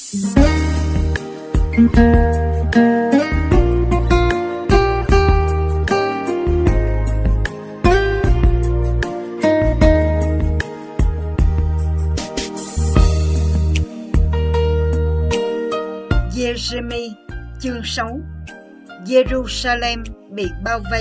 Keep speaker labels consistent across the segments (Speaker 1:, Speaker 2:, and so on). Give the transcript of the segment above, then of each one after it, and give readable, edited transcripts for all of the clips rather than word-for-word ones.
Speaker 1: Giê-rê-mi chương 6. Giê-ru-sa-lem bị bao vây.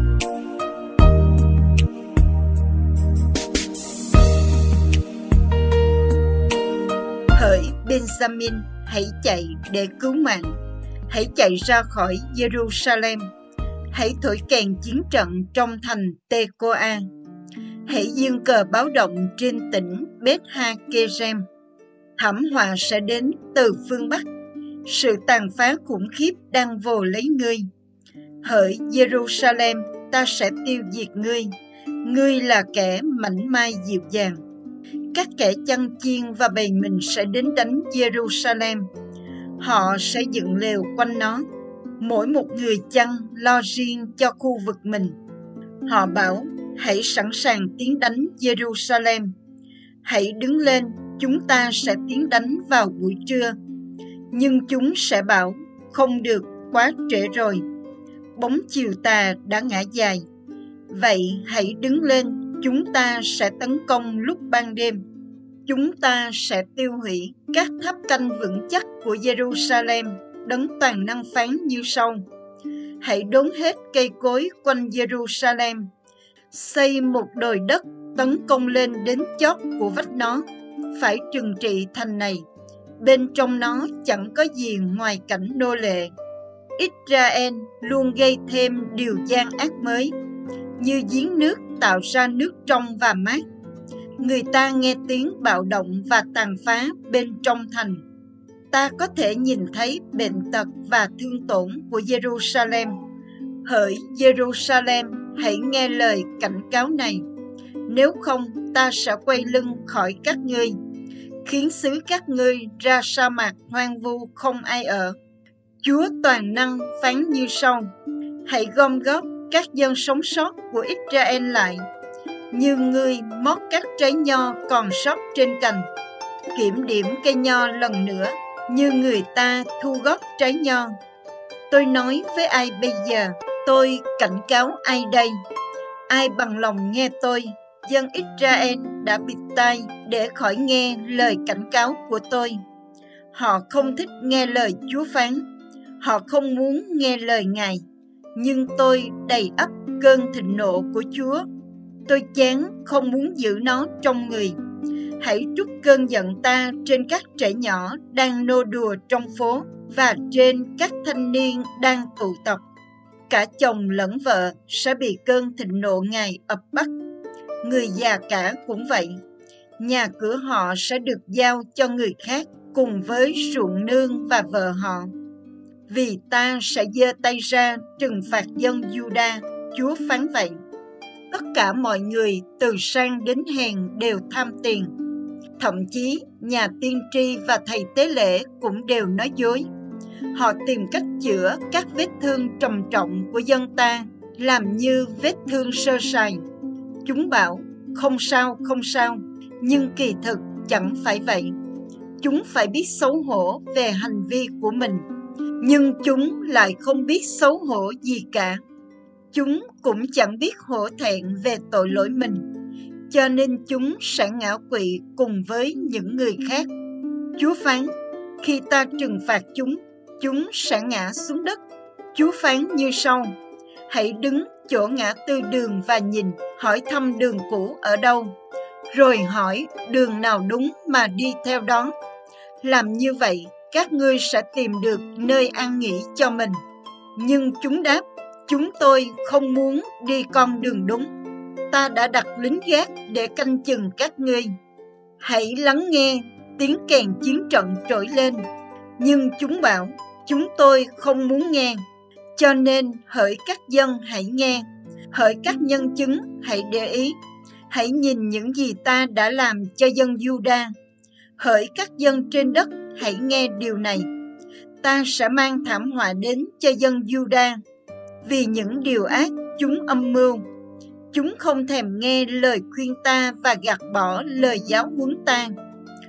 Speaker 1: Hỡi Benjamin, hãy chạy để cứu mạng, hãy chạy ra khỏi Giê-ru-sa-lem, hãy thổi kèn chiến trận trong thành Tê-cô-a, hãy giương cờ báo động trên tỉnh Bết-ha-kê-rem. Thảm họa sẽ đến từ phương Bắc, sự tàn phá khủng khiếp đang vồ lấy ngươi. Hỡi Giê-ru-sa-lem, ta sẽ tiêu diệt ngươi, ngươi là kẻ mảnh mai dịu dàng. Các kẻ chăn chiên và bầy mình sẽ đến đánh Giê-ru-sa-lem. Họ sẽ dựng lều quanh nó, mỗi một người chăn lo riêng cho khu vực mình. Họ bảo, hãy sẵn sàng tiến đánh Giê-ru-sa-lem. Hãy đứng lên, chúng ta sẽ tiến đánh vào buổi trưa. Nhưng chúng sẽ bảo, không được, quá trễ rồi. Bóng chiều tà đã ngã dài. Vậy hãy đứng lên, chúng ta sẽ tấn công lúc ban đêm. Chúng ta sẽ tiêu hủy các tháp canh vững chắc của Giê-ru-sa-lem, Đấng toàn năng phán như sau. Hãy đốn hết cây cối quanh Giê-ru-sa-lem, xây một đồi đất tấn công lên đến chót của vách nó, phải trừng trị thành này. Bên trong nó chẳng có gì ngoài cảnh nô lệ. Israel luôn gây thêm điều gian ác mới, như giếng nước tạo ra nước trong và mát. Người ta nghe tiếng bạo động và tàn phá bên trong thành. Ta có thể nhìn thấy bệnh tật và thương tổn của Giê-ru-sa-lem. Hỡi Giê-ru-sa-lem, hãy nghe lời cảnh cáo này. Nếu không, ta sẽ quay lưng khỏi các ngươi, khiến xứ các ngươi ra sa mạc hoang vu không ai ở. Chúa toàn năng phán như sau. Hãy gom góp các dân sống sót của Israel lại, như ngươi mót các trái nho còn sót trên cành. Kiểm điểm cây nho lần nữa, như người ta thu góp trái nho. Tôi nói với ai bây giờ? Tôi cảnh cáo ai đây? Ai bằng lòng nghe tôi? Dân Israel đã bịt tai để khỏi nghe lời cảnh cáo của tôi. Họ không thích nghe lời Chúa phán. Họ không muốn nghe lời Ngài. Nhưng tôi đầy ắp cơn thịnh nộ của Chúa. Tôi chán không muốn giữ nó trong người. Hãy trút cơn giận ta trên các trẻ nhỏ đang nô đùa trong phố và trên các thanh niên đang tụ tập. Cả chồng lẫn vợ sẽ bị cơn thịnh nộ Ngài ập bắt. Người già cả cũng vậy. Nhà cửa họ sẽ được giao cho người khác cùng với ruộng nương và vợ họ. Vì ta sẽ giơ tay ra trừng phạt dân Juda, Chúa phán vậy. Tất cả mọi người từ sang đến hèn đều tham tiền. Thậm chí nhà tiên tri và thầy tế lễ cũng đều nói dối. Họ tìm cách chữa các vết thương trầm trọng của dân ta, làm như vết thương sơ sài. Chúng bảo, không sao, không sao, nhưng kỳ thực chẳng phải vậy. Chúng phải biết xấu hổ về hành vi của mình, nhưng chúng lại không biết xấu hổ gì cả. Chúng cũng chẳng biết hổ thẹn về tội lỗi mình, cho nên chúng sẽ ngã quỵ cùng với những người khác. Chúa phán, khi ta trừng phạt chúng sẽ ngã xuống đất. Chúa phán như sau. Hãy đứng chỗ ngã tư đường và nhìn, hỏi thăm đường cũ ở đâu, rồi hỏi đường nào đúng mà đi theo đó. Làm như vậy, các ngươi sẽ tìm được nơi an nghỉ cho mình. Nhưng chúng đáp, chúng tôi không muốn đi con đường đúng. Ta đã đặt lính gác để canh chừng các ngươi. Hãy lắng nghe, tiếng kèn chiến trận trỗi lên. Nhưng chúng bảo, chúng tôi không muốn nghe. Cho nên hỡi các dân hãy nghe, hỡi các nhân chứng hãy để ý. Hãy nhìn những gì ta đã làm cho dân Juda. Hỡi các dân trên đất hãy nghe điều này. Ta sẽ mang thảm họa đến cho dân Juda vì những điều ác chúng âm mưu. Chúng không thèm nghe lời khuyên ta và gạt bỏ lời giáo huấn ta.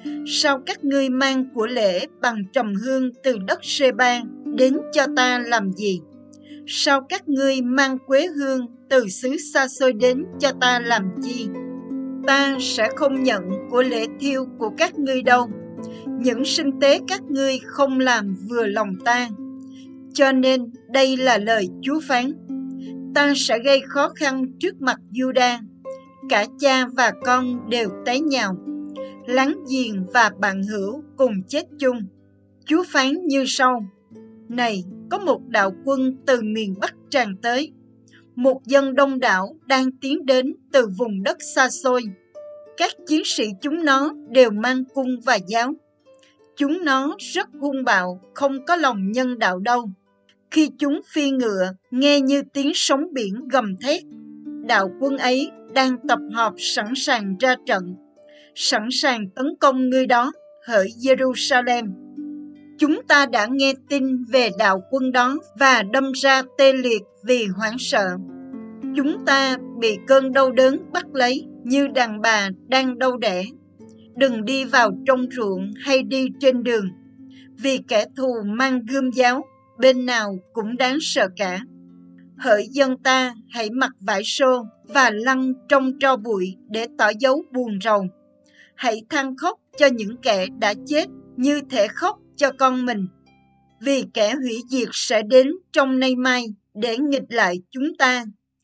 Speaker 1: Sao các ngươi mang của lễ bằng trầm hương từ đất Sê-ba đến cho ta làm gì? Sao các ngươi mang quế hương từ xứ xa xôi đến cho ta làm chi? Ta sẽ không nhận của lễ thiêu của các ngươi đâu. Những sinh tế các ngươi không làm vừa lòng ta. Cho nên đây là lời Chúa phán: ta sẽ gây khó khăn trước mặt Giu-đa. Cả cha và con đều té nhào, láng giềng và bạn hữu cùng chết chung. Chúa phán như sau: này, có một đạo quân từ miền Bắc tràn tới, một dân đông đảo đang tiến đến từ vùng đất xa xôi. Các chiến sĩ chúng nó đều mang cung và giáo. Chúng nó rất hung bạo, không có lòng nhân đạo đâu. Khi chúng phi ngựa, nghe như tiếng sóng biển gầm thét. Đạo quân ấy đang tập hợp sẵn sàng ra trận, sẵn sàng tấn công ngươi đó, hỡi Jerusalem. Chúng ta đã nghe tin về đạo quân đó và đâm ra tê liệt vì hoảng sợ. Chúng ta bị cơn đau đớn bắt lấy như đàn bà đang đau đẻ. Đừng đi vào trong ruộng hay đi trên đường, vì kẻ thù mang gươm giáo, bên nào cũng đáng sợ cả. Hỡi dân ta, hãy mặc vải xô và lăn trong tro bụi để tỏ dấu buồn rầu. Hãy than khóc cho những kẻ đã chết như thể khóc cho con mình. Vì kẻ hủy diệt sẽ đến trong nay mai để nghịch lại chúng ta.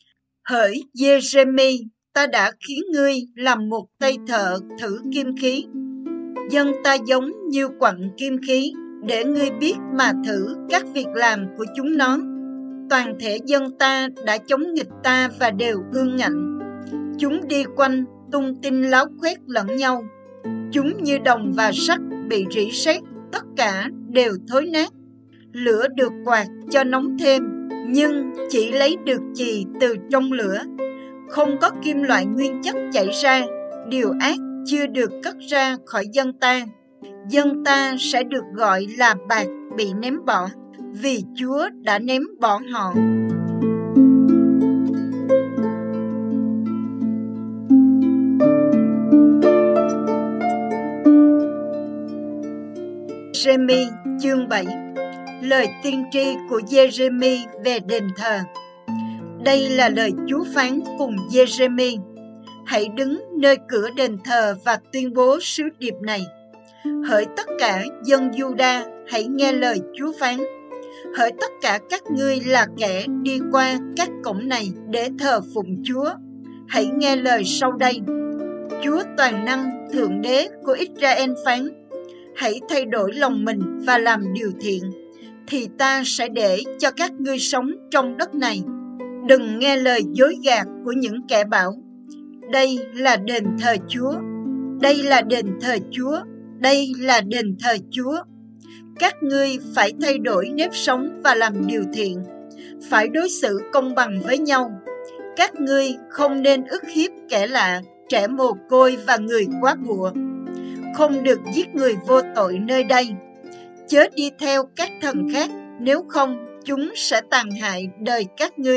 Speaker 1: Hỡi Giê-rê-mi, ta đã khiến ngươi làm một tay thợ thử kim khí. Dân ta giống như quặng kim khí, để ngươi biết mà thử các việc làm của chúng nó. Toàn thể dân ta đã chống nghịch ta và đều ương ngạnh. Chúng đi quanh tung tin láo khoét lẫn nhau. Chúng như đồng và sắt bị rỉ sét, tất cả đều thối nát. Lửa được quạt cho nóng thêm, nhưng chỉ lấy được chì từ trong lửa. Không có kim loại nguyên chất chảy ra, điều ác chưa được cất ra khỏi dân ta. Dân ta sẽ được gọi là bạc bị ném bỏ, vì Chúa đã ném bỏ họ. Giê-rê-mi chương 7. Lời tiên tri của Giê-rê-mi về đền thờ. Đây là lời Chúa phán cùng Giê-rê-mi: hãy đứng nơi cửa đền thờ và tuyên bố sứ điệp này: hỡi tất cả dân Giu-đa, hãy nghe lời Chúa phán. Hỡi tất cả các ngươi là kẻ đi qua các cổng này để thờ phụng Chúa, hãy nghe lời sau đây. Chúa toàn năng, Thượng Đế của Israel phán: hãy thay đổi lòng mình và làm điều thiện, thì ta sẽ để cho các ngươi sống trong đất này. Đừng nghe lời dối gạt của những kẻ bảo: đây là đền thờ Chúa, đây là đền thờ Chúa, đây là đền thờ Chúa. Các ngươi phải thay đổi nếp sống và làm điều thiện, phải đối xử công bằng với nhau. Các ngươi không nên ức hiếp kẻ lạ, trẻ mồ côi và người quá bụa. Không được giết người vô tội nơi đây. Chớ đi theo các thần khác, nếu không chúng sẽ tàn hại đời các ngươi.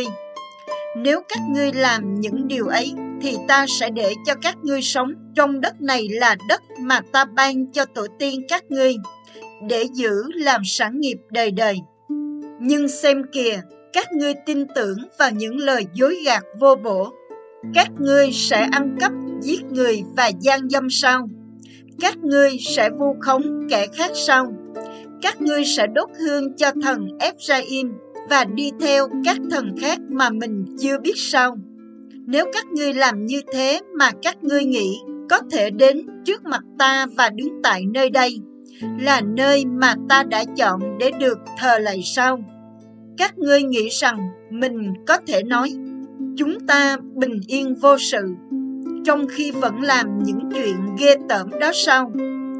Speaker 1: Nếu các ngươi làm những điều ấy, thì ta sẽ để cho các ngươi sống trong đất này, là đất mà ta ban cho tổ tiên các ngươi, để giữ làm sản nghiệp đời đời. Nhưng xem kìa, các ngươi tin tưởng vào những lời dối gạt vô bổ. Các ngươi sẽ ăn cắp, giết người và gian dâm sao? Các ngươi sẽ vu khống kẻ khác sao? Các ngươi sẽ đốt hương cho thần Ép-ra-im và đi theo các thần khác mà mình chưa biết sao? Nếu các ngươi làm như thế mà các ngươi nghĩ có thể đến trước mặt ta và đứng tại nơi đây, là nơi mà ta đã chọn để được thờ lạy sao? Các ngươi nghĩ rằng mình có thể nói: chúng ta bình yên vô sự, trong khi vẫn làm những chuyện ghê tởm đó sao?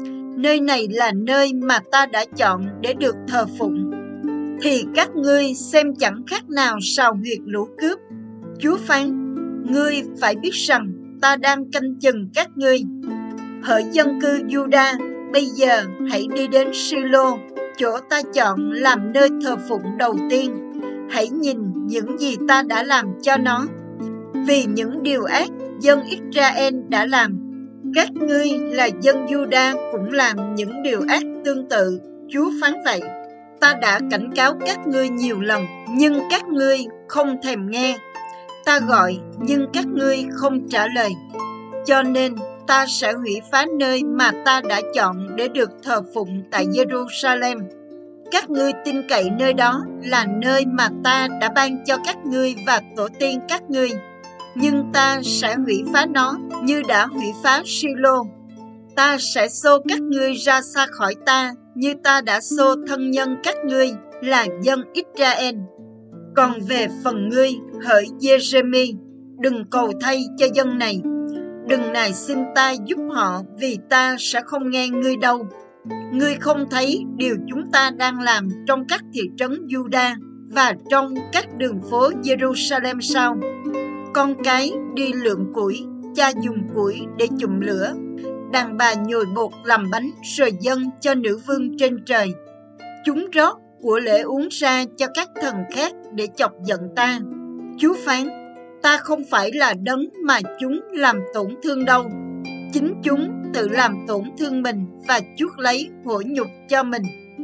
Speaker 1: Nơi này là nơi mà ta đã chọn để được thờ phụng, thì các ngươi xem chẳng khác nào sào huyệt lũ cướp. Chúa phán: ngươi phải biết rằng ta đang canh chừng các ngươi. Hỡi dân cư Giu-đa, bây giờ hãy đi đến Si-lô, chỗ ta chọn làm nơi thờ phụng đầu tiên. Hãy nhìn những gì ta đã làm cho nó. Vì những điều ác dân Israel đã làm, Các ngươi là dân Giu-đa cũng làm những điều ác tương tự. Chúa phán vậy. Ta đã cảnh cáo các ngươi nhiều lần, nhưng các ngươi không thèm nghe. Ta gọi, nhưng các ngươi không trả lời. Cho nên ta sẽ hủy phá nơi mà ta đã chọn để được thờ phụng tại Jerusalem. Các ngươi tin cậy nơi đó là nơi mà ta đã ban cho các ngươi và tổ tiên các ngươi. Nhưng ta sẽ hủy phá nó như đã hủy phá Silo. Ta sẽ xô các ngươi ra xa khỏi ta như ta đã xô thân nhân các ngươi là dân Israel. Còn về phần ngươi, hỡi Giê-rê-mi, đừng cầu thay cho dân này. Đừng nài xin ta giúp họ, vì ta sẽ không nghe ngươi đâu. Ngươi không thấy điều chúng ta đang làm trong các thị trấn Giu-đa và trong các đường phố Jerusalem sao? Con cái đi lượm củi, cha dùng củi để chùm lửa, đàn bà nhồi bột làm bánh rồi dâng cho nữ vương trên trời. Chúng rót của lễ uống ra cho các thần khác để chọc giận ta. Chúa phán, ta không phải là đấng mà chúng làm tổn thương đâu. Chính chúng tự làm tổn thương mình và chuốc lấy hổ nhục cho mình.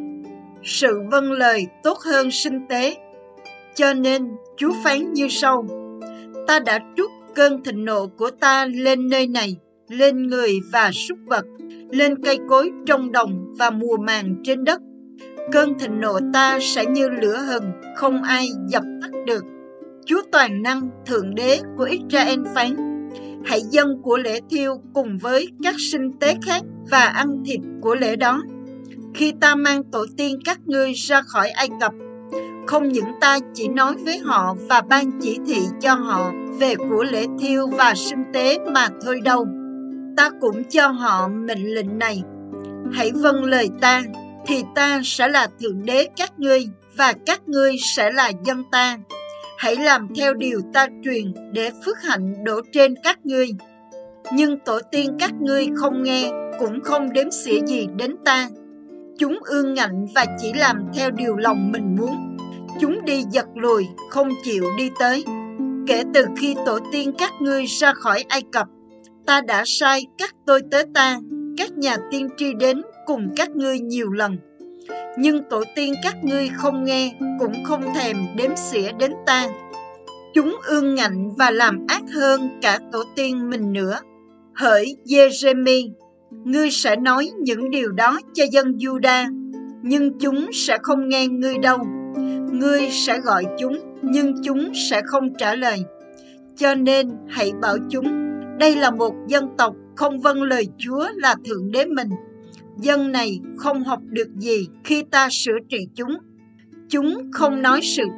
Speaker 1: Sự vâng lời tốt hơn sinh tế. Cho nên Chúa phán như sau: ta đã trút cơn thịnh nộ của ta lên nơi này, lên người và súc vật, lên cây cối trong đồng và mùa màng trên đất. Cơn thịnh nộ ta sẽ như lửa hừng, không ai dập tắt được. Chúa toàn năng, Thượng Đế của Israel phán: hãy dâng của lễ thiêu cùng với các sinh tế khác và ăn thịt của lễ đó. Khi ta mang tổ tiên các ngươi ra khỏi Ai Cập, không những ta chỉ nói với họ và ban chỉ thị cho họ về của lễ thiêu và sinh tế mà thôi đâu. Ta cũng cho họ mệnh lệnh này: hãy vâng lời ta, thì ta sẽ là Thượng Đế các ngươi và các ngươi sẽ là dân ta. Hãy làm theo điều ta truyền để phước hạnh đổ trên các ngươi. Nhưng tổ tiên các ngươi không nghe, cũng không đếm xỉa gì đến ta. Chúng ương ngạnh và chỉ làm theo điều lòng mình muốn. Chúng đi giật lùi, không chịu đi tới. Kể từ khi tổ tiên các ngươi ra khỏi Ai Cập, ta đã sai các tôi tớ ta, các nhà tiên tri đến cùng các ngươi nhiều lần. Nhưng tổ tiên các ngươi không nghe, cũng không thèm đếm xỉa đến ta. Chúng ương ngạnh và làm ác hơn cả tổ tiên mình nữa. Hỡi Giê-rê-mi, ngươi sẽ nói những điều đó cho dân Giu-đa, nhưng chúng sẽ không nghe ngươi đâu. Ngươi sẽ gọi chúng, nhưng chúng sẽ không trả lời. Cho nên hãy bảo chúng, đây là một dân tộc không vâng lời Chúa là Thượng Đế mình. Dân này không học được gì khi ta sửa trị chúng. Chúng không nói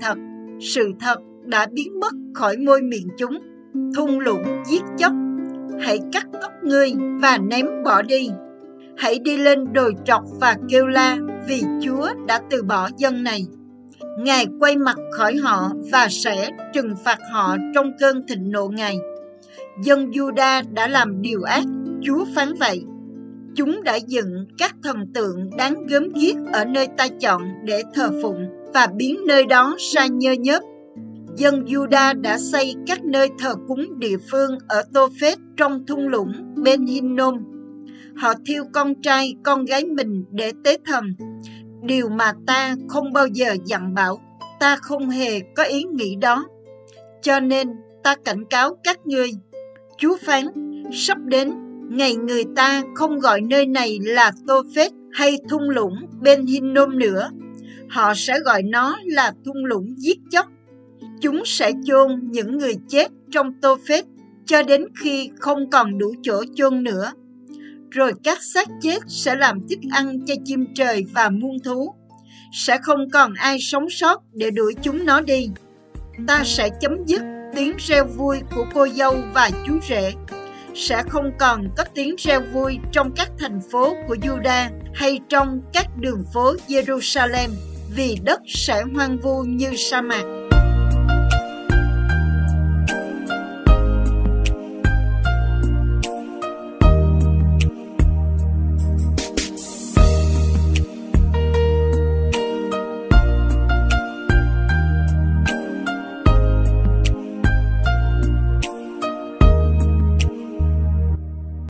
Speaker 1: sự thật đã biến mất khỏi môi miệng chúng. Thung lũng giết chóc, hãy cắt tóc ngươi và ném bỏ đi. Hãy đi lên đồi trọc và kêu la, vì Chúa đã từ bỏ dân này. Ngài quay mặt khỏi họ và sẽ trừng phạt họ trong cơn thịnh nộ Ngài. Dân Giu-đa đã làm điều ác, Chúa phán vậy. Chúng đã dựng các thần tượng đáng gớm ghiếc ở nơi ta chọn để thờ phụng và biến nơi đó ra nhơ nhớp. Dân Giu-đa đã xây các nơi thờ cúng địa phương ở Tô-phết trong thung lũng Ben-hinnom. Họ thiêu con trai con gái mình để tế thần, điều mà ta không bao giờ dặn bảo. Ta không hề có ý nghĩ đó. Cho nên ta cảnh cáo các ngươi. Chúa phán, sắp đến ngày người ta không gọi nơi này là Tô-phết hay thung lũng Ben-hinnom nữa. Họ sẽ gọi nó là thung lũng giết chóc. Chúng sẽ chôn những người chết trong Tô-phết cho đến khi không còn đủ chỗ chôn nữa. Rồi các xác chết sẽ làm thức ăn cho chim trời và muôn thú. Sẽ không còn ai sống sót để đuổi chúng nó đi. Ta sẽ chấm dứt tiếng reo vui của cô dâu và chú rể. Sẽ không còn có tiếng reo vui trong các thành phố của Giu-đa hay trong các đường phố Jerusalem, vì đất sẽ hoang vu như sa mạc.